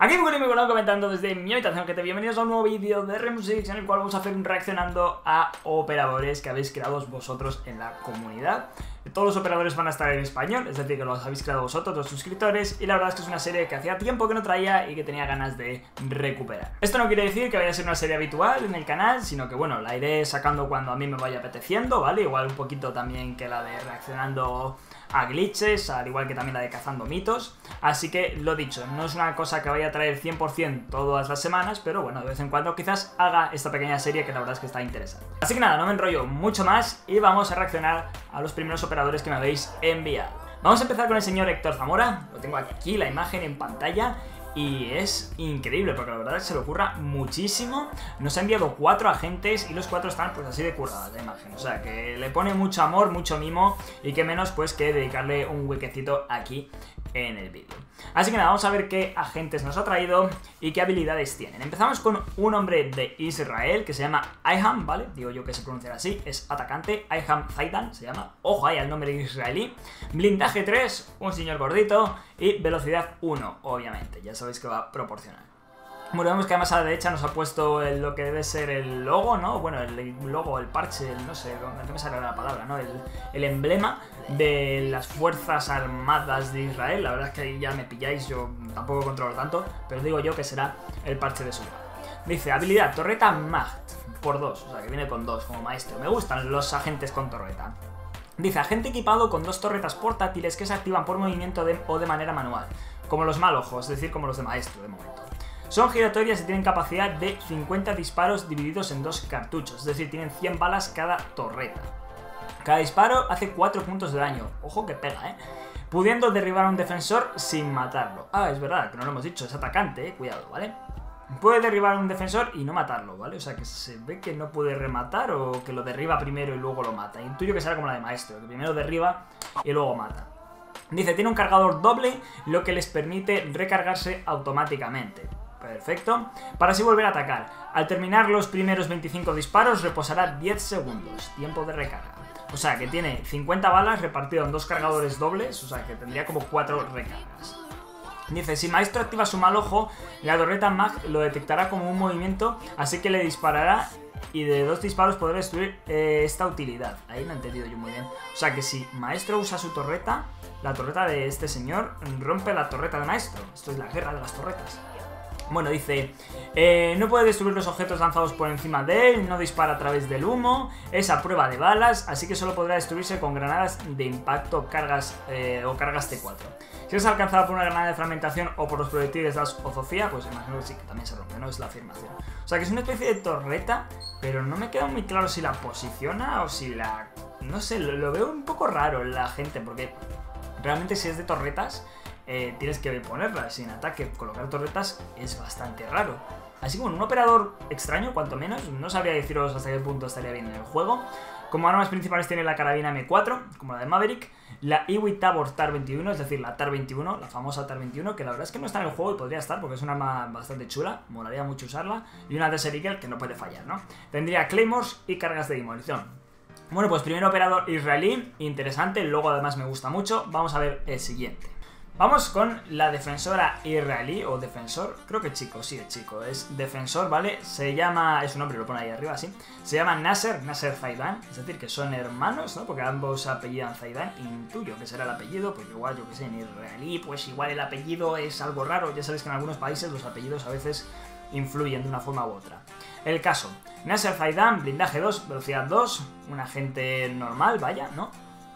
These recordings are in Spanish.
Aquí me voy comentando desde mi habitación, gente, bienvenidos a un nuevo vídeo de Rainbow Six en el cual vamos a hacer un reaccionando a operadores que habéis creado vosotros en la comunidad. Todos los operadores van a estar en español, es decir, que los habéis creado vosotros, los suscriptores, y la verdad es que es una serie que hacía tiempo que no traía y que tenía ganas de recuperar. Esto no quiere decir que vaya a ser una serie habitual en el canal, sino que bueno, la iré sacando cuando a mí me vaya apeteciendo, ¿vale? Igual un poquito también que la de reaccionando a glitches, al igual que también la de cazando mitos. Así que, lo dicho, no es una cosa que vaya a traer 100% todas las semanas, pero bueno, de vez en cuando quizás haga esta pequeña serie que la verdad es que está interesante. Así que nada, no me enrollo mucho más y vamos a reaccionar a los primeros operadores que me habéis enviado. Vamos a empezar con el señor Héctor Zamora, lo tengo aquí la imagen en pantalla. Y es increíble, porque la verdad es que se le ocurra muchísimo. Nos ha enviado 4 agentes y los 4 están pues así de curradas la imagen. O sea, que le pone mucho amor, mucho mimo. Y que menos pues que dedicarle un huequecito aquí en el vídeo. Así que nada, vamos a ver qué agentes nos ha traído y qué habilidades tienen. Empezamos con un hombre de Israel que se llama Iham, ¿vale? Digo yo que se pronunciará así, es atacante. Iham Zaidan se llama, ojo ahí al nombre israelí. Blindaje 3, un señor gordito. Y velocidad 1, obviamente, ya sabéis que va a proporcionar. Bueno, vemos que además a la derecha nos ha puesto lo que debe ser el logo, ¿no? Bueno, el logo, el parche, no sé, no me sale la palabra, ¿no? El emblema de las Fuerzas Armadas de Israel. La verdad es que ahí ya me pilláis, yo tampoco controlo tanto, pero digo yo que será el parche de su lado. Dice, habilidad, torreta Macht, por 2, o sea que viene con 2 como maestro. Me gustan los agentes con torreta. Dice, agente equipado con 2 torretas portátiles que se activan por movimiento o de manera manual, como los malojos, es decir, como los de maestro de momento. Son giratorias y tienen capacidad de 50 disparos divididos en 2 cartuchos, es decir, tienen 100 balas cada torreta. Cada disparo hace 4 puntos de daño, ojo que pega, pudiendo derribar a un defensor sin matarlo. Ah, es verdad, que no lo hemos dicho, es atacante, cuidado, ¿vale? Puede derribar a un defensor y no matarlo, ¿vale? O sea, que se ve que no puede rematar o que lo derriba primero y luego lo mata. Intuyo que será como la de maestro, que primero derriba y luego mata. Dice, tiene un cargador doble, lo que les permite recargarse automáticamente. Perfecto. Para así volver a atacar. Al terminar los primeros 25 disparos, reposará 10 segundos. Tiempo de recarga. O sea, que tiene 50 balas repartido en 2 cargadores dobles, o sea, que tendría como 4 recargas. Dice, si maestro activa su mal ojo, la torreta Mag lo detectará como un movimiento, así que le disparará y de 2 disparos podrá destruir esta utilidad. Ahí no he entendido yo muy bien. O sea que si maestro usa su torreta, la torreta de este señor rompe la torreta de maestro. Esto es la guerra de las torretas. Bueno, dice, no puede destruir los objetos lanzados por encima de él, no dispara a través del humo, es a prueba de balas, así que solo podrá destruirse con granadas de impacto cargas o cargas T4. Si es alcanzado por una granada de fragmentación o por los proyectiles de Ozofía, pues imagino que sí, que también se rompe, ¿no? Es la afirmación. O sea que es una especie de torreta, pero no me queda muy claro si la posiciona o si la... No sé, lo veo un poco raro en la gente, porque realmente si es de torretas... tienes que ponerlas sin ataque. Colocar torretas es bastante raro. Así que bueno, un operador extraño, cuanto menos. No sabría deciros hasta qué punto estaría bien en el juego. Como armas principales tiene la carabina M4, como la de Maverick, la Iwi Tabor TAR-21, es decir, la TAR-21, la famosa TAR-21, que la verdad es que no está en el juego y podría estar porque es una arma bastante chula, molaría mucho usarla, y una Desert Eagle que no puede fallar, ¿no? Tendría Claymores y cargas de demolición. Bueno, pues primer operador israelí, interesante, el logo además me gusta mucho. Vamos a ver el siguiente. Vamos con la defensora israelí, o defensor, creo que chico, sí, es chico, es defensor, ¿vale? Se llama, es un nombre, lo pone ahí arriba, sí. Se llama Nasser Zaidan, es decir, que son hermanos, ¿no? Porque ambos apellidan Zaidan, intuyo que será el apellido, porque igual, yo que sé, en israelí, pues igual el apellido es algo raro. Ya sabéis que en algunos países los apellidos a veces influyen de una forma u otra. El caso, Nasser Zaidan, blindaje 2, velocidad 2, un agente normal, vaya, ¿no?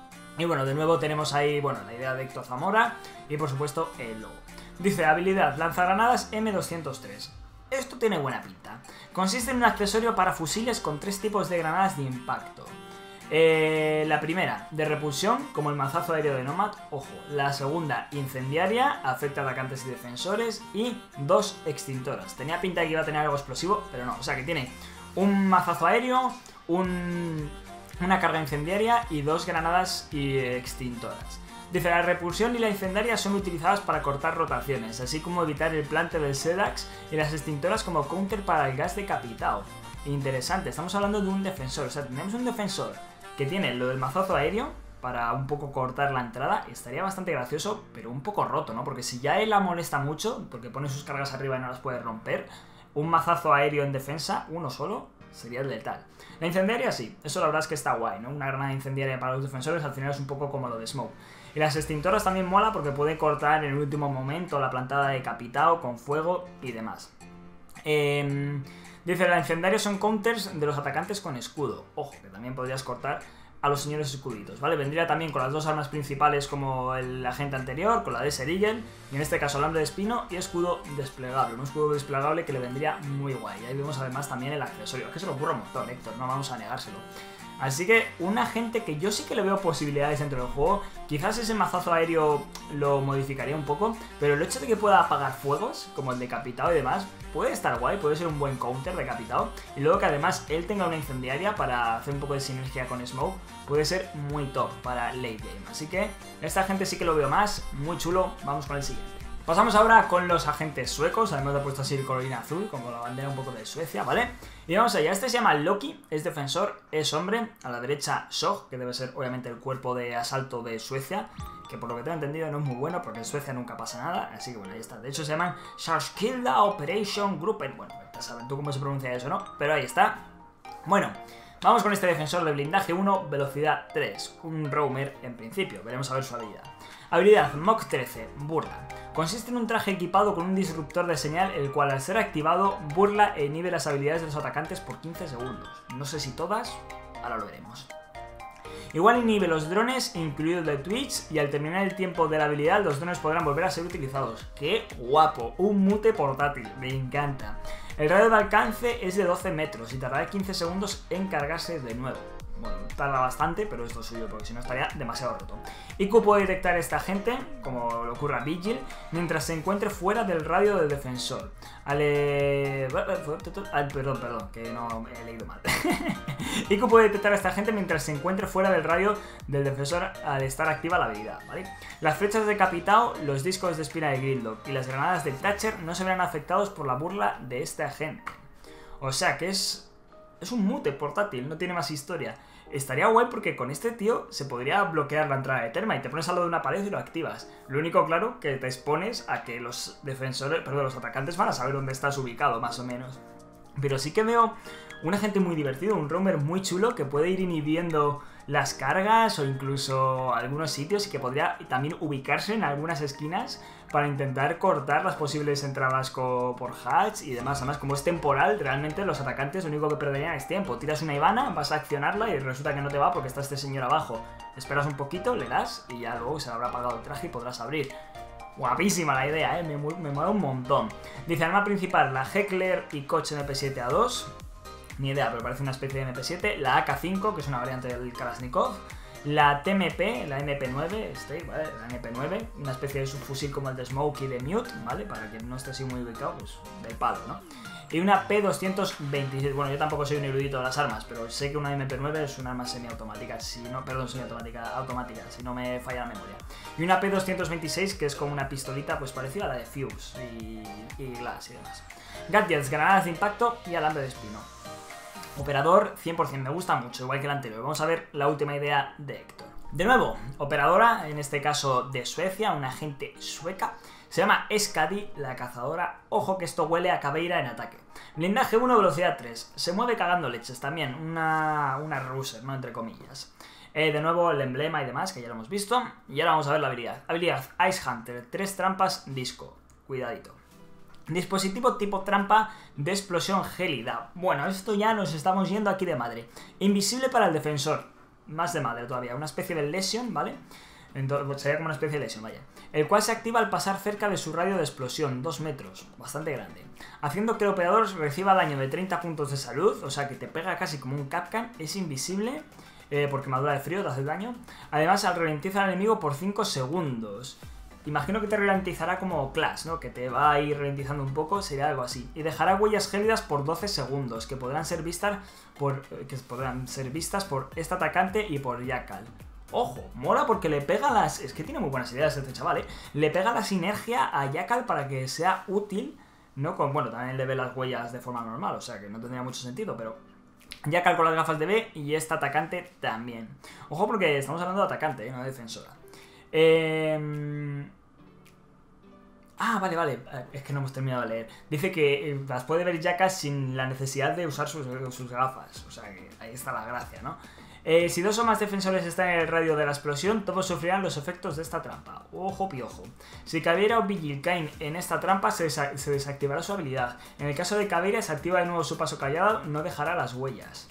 Y bueno, de nuevo tenemos ahí, bueno, la idea de Héctor Zamora y por supuesto el logo. Dice, habilidad, lanzagranadas M203. Esto tiene buena pinta. Consiste en un accesorio para fusiles con 3 tipos de granadas de impacto. La primera, de repulsión, como el mazazo aéreo de Nomad, ojo. La segunda, incendiaria, afecta a atacantes y defensores. Y 2 extintoras. Tenía pinta de que iba a tener algo explosivo, pero no. O sea que tiene un mazazo aéreo, una carga incendiaria y 2 granadas y extintoras. Dice, la repulsión y la incendiaria son utilizadas para cortar rotaciones, así como evitar el plante del Sedax, y las extintoras como counter para el gas decapitado. Interesante, estamos hablando de un defensor, o sea, tenemos un defensor que tiene lo del mazazo aéreo, para un poco cortar la entrada, estaría bastante gracioso, pero un poco roto, ¿no? Porque si ya él la molesta mucho, porque pone sus cargas arriba y no las puede romper, un mazazo aéreo en defensa, uno solo, sería letal. La incendiaria sí, eso la verdad es que está guay, ¿no? Una granada incendiaria para los defensores al final es un poco como lo de Smoke. Y las extintoras también mola porque puede cortar en el último momento la plantada de decapitado con fuego y demás. Dice, la incendiaria son counters de los atacantes con escudo. Ojo, que también podrías cortar a los señores escuditos, ¿vale? Vendría también con las dos armas principales como el agente anterior, con la de Serigel, y en este caso alambre de espino y escudo desplegable. Un escudo desplegable que le vendría muy guay. Y ahí vemos además también el accesorio, que se lo ocurre un montón, Héctor, no vamos a negárselo. Así que un agente que yo sí que le veo posibilidades dentro del juego, quizás ese mazazo aéreo lo modificaría un poco, pero el hecho de que pueda apagar fuegos, como el decapitado y demás, puede estar guay, puede ser un buen counter decapitado, y luego que además él tenga una incendiaria para hacer un poco de sinergia con Smoke, puede ser muy top para late game. Así que esta gente sí que lo veo más, muy chulo, vamos con el siguiente. Pasamos ahora con los agentes suecos, además le he puesto así el colorín azul, como la bandera un poco de Suecia, ¿vale? Y vamos allá, este se llama Loki, es defensor, es hombre, a la derecha Sog, que debe ser obviamente el cuerpo de asalto de Suecia, que por lo que tengo entendido no es muy bueno, porque en Suecia nunca pasa nada, así que bueno, ahí está. De hecho se llaman Sharskilda Operation Gruppen, bueno, ya saben tú cómo se pronuncia eso, ¿no? Pero ahí está. Bueno, vamos con este defensor de blindaje 1, velocidad 3, un roamer en principio, veremos a ver su habilidad. Habilidad Mach 13, burla. Consiste en un traje equipado con un disruptor de señal, el cual al ser activado burla e inhibe las habilidades de los atacantes por 15 segundos. No sé si todas, ahora lo veremos. Igual inhibe los drones, incluido el de Twitch, y al terminar el tiempo de la habilidad los drones podrán volver a ser utilizados. ¡Qué guapo! Un mute portátil, me encanta. El radio de alcance es de 12 metros y tardará 15 segundos en cargarse de nuevo. Bueno, tarda bastante, pero es lo suyo, porque si no estaría demasiado roto. IQ puede detectar a esta gente, como le ocurre a Vigil, mientras se encuentre fuera del radio del defensor. Perdón, que no he leído mal. IQ puede detectar a esta gente mientras se encuentre fuera del radio del defensor al estar activa la habilidad, ¿vale? Las flechas de decapitado, los discos de espina de Gridlock y las granadas de Thatcher no se verán afectados por la burla de este agente. O sea que es un mute portátil, no tiene más historia. Estaría guay porque con este tío se podría bloquear la entrada de Terma y te pones al lado de una pared y lo activas. Lo único claro que te expones a que los defensores, perdón, los atacantes van a saber dónde estás ubicado, más o menos. Pero sí que veo un agente muy divertido, un roamer muy chulo que puede ir inhibiendo las cargas o incluso algunos sitios y que podría también ubicarse en algunas esquinas para intentar cortar las posibles entradas por hatch y demás. Además, como es temporal, realmente los atacantes lo único que perderían es tiempo. Tiras una Ivana, vas a accionarla y resulta que no te va porque está este señor abajo. Esperas un poquito, le das y ya luego se le habrá apagado el traje y podrás abrir. Guapísima la idea, me mola un montón. Dice, arma principal, la Heckler y Koch MP7A2. Ni idea, pero parece una especie de MP7. La AK-5, que es una variante del Kalashnikov. La TMP, la MP9, ¿vale? La MP9, una especie de subfusil como el de Smoke y de Mute, ¿vale? Para quien no esté así muy ubicado, pues del palo, ¿no? Y una P226, bueno, yo tampoco soy un erudito de las armas, pero sé que una MP9 es una arma semiautomática, automática, si no me falla la memoria. Y una P226, que es como una pistolita, pues parecida a la de Fuse y Glass y demás. Gadgets, granadas de impacto y alambre de espino. Operador 100%, me gusta mucho, igual que el anterior. Vamos a ver la última idea de Héctor. De nuevo, operadora, en este caso de Suecia, una agente sueca. Se llama Skadi, la cazadora. Ojo que esto huele a caveira en ataque. Blindaje 1, velocidad 3. Se mueve cagando leches también, una ruser, ¿no? Entre comillas. De nuevo el emblema y demás, que ya lo hemos visto. Y ahora vamos a ver la habilidad. Habilidad Ice Hunter, 3 trampas, disco. Cuidadito. Dispositivo tipo trampa de explosión gélida. Bueno, esto ya nos estamos yendo aquí de madre. Invisible para el defensor. Más de madre todavía. Una especie de lesion, ¿vale? Entonces, sería como una especie de lesión, vaya. El cual se activa al pasar cerca de su radio de explosión, 2 metros. Bastante grande. Haciendo que el operador reciba daño de 30 puntos de salud. O sea que te pega casi como un Capcan. Es invisible. Por quemadura de frío te hace daño. Además, ralentiza al enemigo por 5 segundos. Imagino que te ralentizará como Clash, ¿no? Que te va a ir ralentizando un poco, sería algo así. Y dejará huellas gélidas por 12 segundos, que podrán ser vistas por este atacante y por Jackal. Ojo, mola porque le pega las... Es que tiene muy buenas ideas este chaval, ¿eh? Le pega la sinergia a Jackal para que sea útil, ¿no? Bueno, también le ve las huellas de forma normal, o sea que no tendría mucho sentido, pero Jackal con las gafas de B y esta atacante también. Ojo porque estamos hablando de atacante, no de defensora. Vale, es que no hemos terminado de leer. Dice que las puede ver Jackal sin la necesidad de usar sus gafas. O sea que ahí está la gracia, ¿no? Si 2 o más defensores están en el radio de la explosión, todos sufrirán los efectos de esta trampa. Ojo piojo. Si Caveira o Vigil caen en esta trampa, se desactivará su habilidad. En el caso de Caveira, se activa de nuevo su paso callado, no dejará las huellas.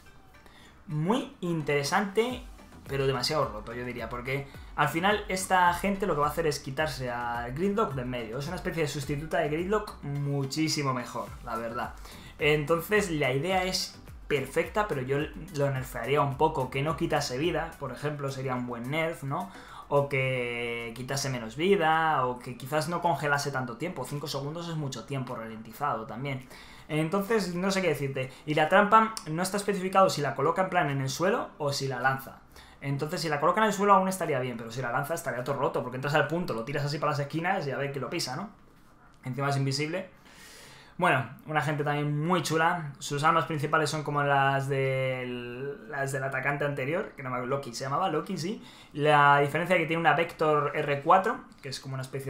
Muy interesante, pero demasiado roto, yo diría, porque al final esta gente lo que va a hacer es quitarse a Gridlock de en medio. Es una especie de sustituta de Gridlock muchísimo mejor, la verdad. Entonces la idea es perfecta, pero yo lo nerfearía un poco, que no quitase vida, por ejemplo, sería un buen nerf, ¿no? O que quitase menos vida, o que quizás no congelase tanto tiempo, 5 segundos es mucho tiempo ralentizado también. Entonces, no sé qué decirte. Y la trampa no está especificado si la coloca en plan en el suelo o si la lanza. Entonces, si la coloca en el suelo aún estaría bien, pero si la lanza estaría todo roto, porque entras al punto, lo tiras así para las esquinas y a ver que lo pisa, ¿no? Encima es invisible. Bueno, una gente también muy chula. Sus armas principales son como las del atacante anterior, que no me acuerdo, Loki, se llamaba Loki, sí. La diferencia es que tiene una Vector R4, que es como una especie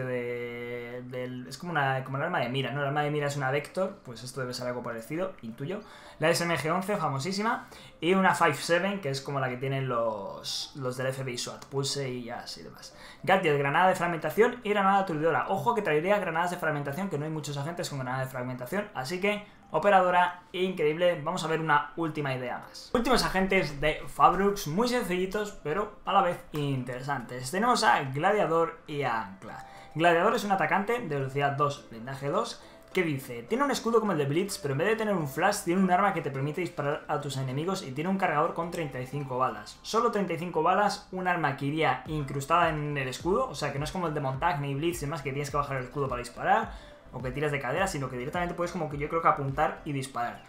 de es como el arma de mira, ¿no? El arma de mira es una Vector, pues esto debe ser algo parecido, intuyo. La SMG-11, famosísima. Y una 5.7, que es como la que tienen los del FBI SWAT, Pulse y así demás. Gadget, granada de fragmentación y granada aturdidora. Ojo que traería granadas de fragmentación, que no hay muchos agentes con granada de fragmentación, así que operadora, increíble. Vamos a ver una última idea más. Últimos agentes de Fabrux, muy sencillitos, pero a la vez interesantes. Tenemos a Gladiador y a Ancla. Gladiador es un atacante de velocidad 2, blindaje 2, que dice, tiene un escudo como el de Blitz, pero en vez de tener un flash, tiene un arma que te permite disparar a tus enemigos y tiene un cargador con 35 balas. Solo 35 balas, un arma que iría incrustada en el escudo, o sea que no es como el de Montag ni Blitz y demás, que tienes que bajar el escudo para disparar, o que tiras de cadera, sino que directamente puedes como que yo creo que apuntar y disparar.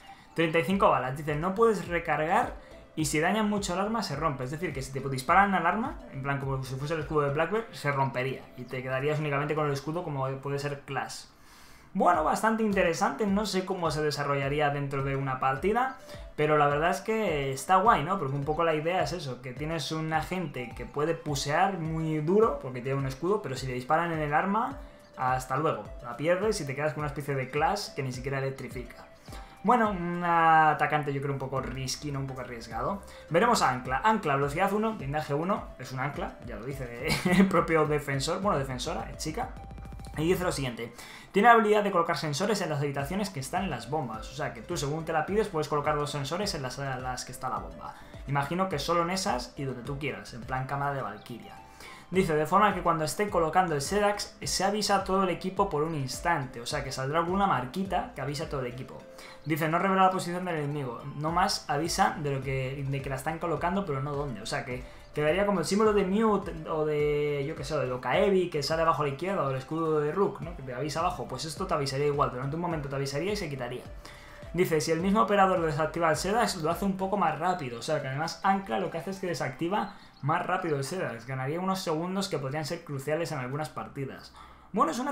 35 balas, dice, no puedes recargar y si dañan mucho el arma se rompe, es decir, que si te disparan al arma, en plan como si fuese el escudo de Blackbeard, se rompería y te quedarías únicamente con el escudo como puede ser Clash. Bueno, bastante interesante, no sé cómo se desarrollaría dentro de una partida, pero la verdad es que está guay, ¿no? Porque un poco la idea es eso, que tienes un agente que puede pusear muy duro, porque tiene un escudo, pero si le disparan en el arma, hasta luego, la pierdes y te quedas con una especie de Clash que ni siquiera electrifica. Bueno, un atacante yo creo un poco risky, ¿no? Un poco arriesgado. Veremos a Ancla. Ancla, velocidad 1, blindaje 1, es un ancla, ya lo dice el propio defensor, bueno, defensora, es chica. Y dice lo siguiente, tiene la habilidad de colocar sensores en las habitaciones que están en las bombas, o sea que tú según te la pides puedes colocar 2 sensores en las que está la bomba. Imagino que solo en esas y donde tú quieras, en plan cámara de Valkyria. Dice, de forma que cuando esté colocando el Sedax se avisa a todo el equipo por un instante, o sea que saldrá alguna marquita que avisa a todo el equipo. Dice, no revela la posición del enemigo, no más avisa de que la están colocando pero no dónde, o sea que quedaría como el símbolo de Mute o de, yo que sé, de Lokaevi que sale abajo a la izquierda o el escudo de Rook, ¿no? Que te avisa abajo, pues esto te avisaría igual, durante un momento te avisaría y se quitaría. Dice, si el mismo operador desactiva el Sedax, lo hace un poco más rápido, o sea que además Ancla lo que hace es que desactiva más rápido el Sedax, ganaría unos segundos que podrían ser cruciales en algunas partidas. Bueno, es un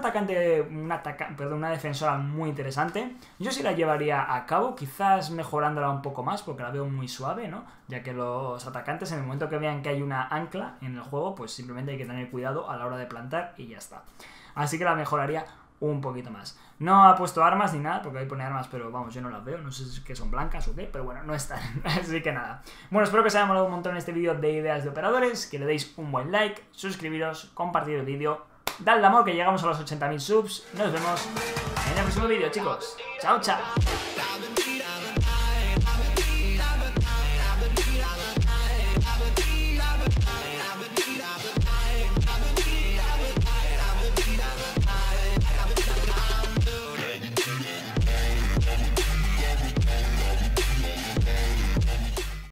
una defensora muy interesante. Yo sí la llevaría a cabo, quizás mejorándola un poco más, porque la veo muy suave, ¿no? Ya que los atacantes, en el momento que vean que hay una ancla en el juego, pues simplemente hay que tener cuidado a la hora de plantar y ya está. Así que la mejoraría un poquito más. No ha puesto armas ni nada, porque ahí pone armas, pero vamos, yo no las veo, no sé si son blancas o qué, pero bueno, no están. Así que nada. Bueno, espero que os haya molado un montón este vídeo de ideas de operadores, que le deis un buen like, suscribiros, compartir el vídeo. Dadle amor que llegamos a los 80.000 subs. Nos vemos en el próximo vídeo, chicos. Chao, chao.